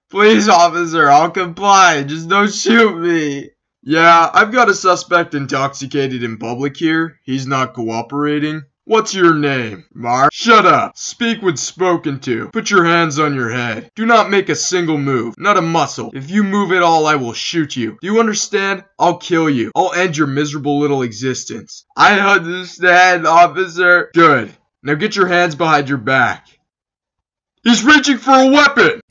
Please, officer, I'll comply. Just don't shoot me. Yeah, I've got a suspect intoxicated in public here. He's not cooperating. What's your name? Mark? Shut up. Speak when spoken to. Put your hands on your head. Do not make a single move. Not a muscle. If you move at all, I will shoot you. Do you understand? I'll kill you. I'll end your miserable little existence. I understand, officer. Good. Now get your hands behind your back. He's reaching for a weapon!